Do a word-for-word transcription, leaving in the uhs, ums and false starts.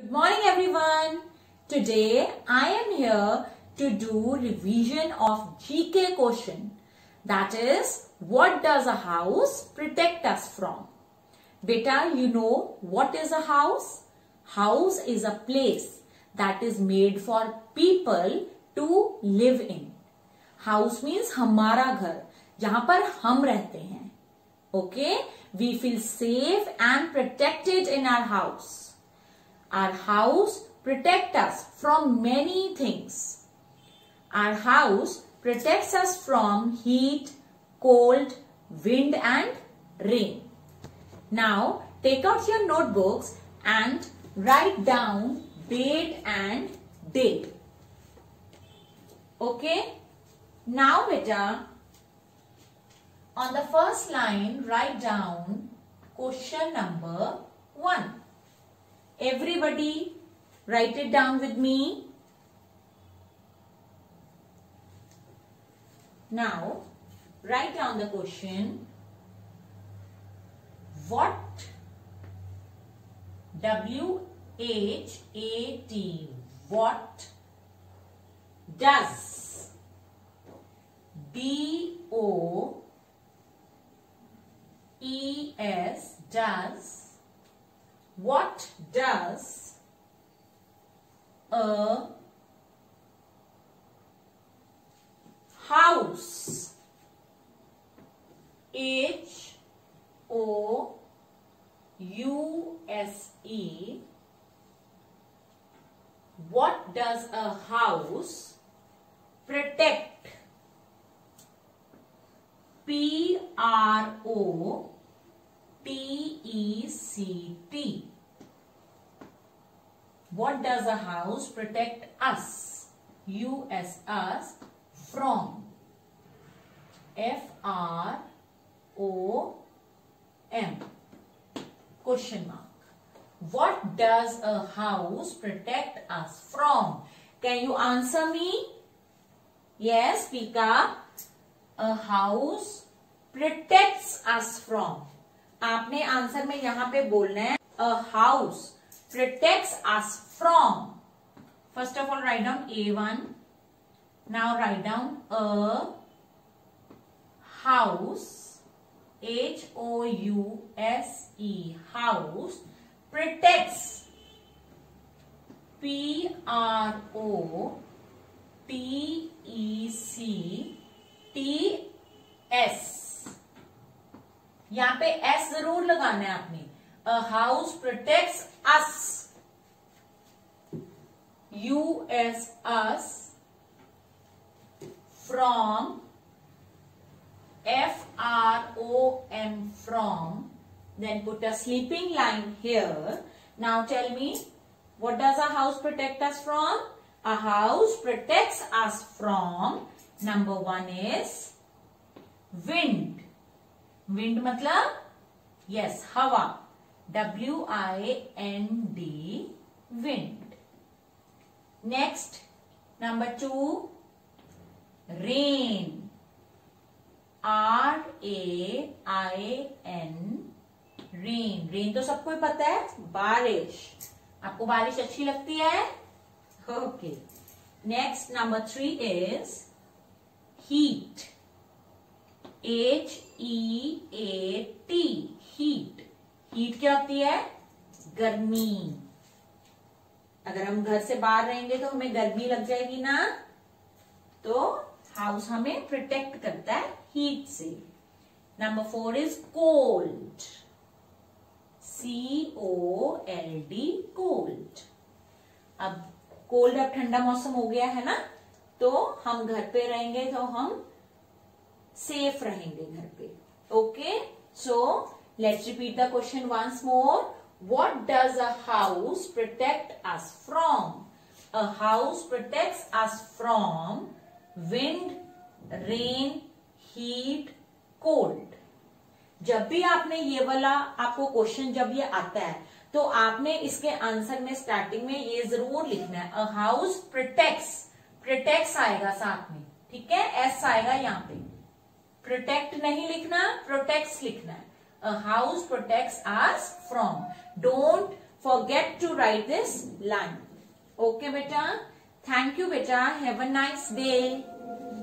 Good morning everyone. Today I am here to do revision of G K question. That is, what does a house protect us from? Beta, you know what is a house? House is a place that is made for people to live in. House means हमारा घर, जहां पर हम रहते हैं. Okay? We feel safe and protected in our house. Our house protects us from many things. Our house protects us from heat, cold, wind and rain. Now take out your notebooks and write down date and date. Okay? Now beta, on the first line write down question number one. Everybody write it down with me. Now write down the question. What, W H A T, what does, D O E S, does, what does a house, H O U S E, what does a house protect, P R O T E C T. What does a house protect us, U S us, from, F R O M, question mark. What does a house protect us from? Can you answer me? Yes, Pika. A house protects us from. आपने answer में यहां पे बोलना है a house protects us from. First of all write down A one. Now write down a house, H O U S E, house protects, P R O T E C T S. यहां पे S जरूर लगाना है आपने. A house protects us, U S us, from, F R O M, from. Then put a sleeping line here. Now tell me, what does a house protect us from? A house protects us from, number one is wind. Wind मतलब, yes, हवा, W I N D, wind. Next, number two, rain, R A I N, rain. Rain तो सबको ही पता है, बारिश. आपको बारिश अच्छी लगती है? Okay. Next, number three is heat, H E A T, heat. Heat क्या होती है? गर्मी. अगर हम घर से बाहर रहेंगे तो हमें गर्मी लग जाएगी ना, तो हाउस हमें प्रोटेक्ट करता है हीट से. Number four is cold, C O L D, cold. अब कोल्ड, अब ठंडा मौसम हो गया है ना, तो हम घर पे रहेंगे तो हम सेफ रहेंगे घर पे. Okay, so let's repeat the question once more. What does a house protect us from? A house protects us from wind, rain, heat, cold. जब भी आपने ये वाला आपको क्वेश्चन जब ये आता है तो आपने इसके आंसर में स्टार्टिंग में ये जरूर लिखना है. A house protects, protects आएगा साथ में, ठीक है, S आएगा यहाँ पे. प्रोटेक्ट नहीं लिखना, प्रोटेक्ट्स लिखना है. A house protects us from. Don't forget to write this line. Okay beta. Thank you beta. Have a nice day.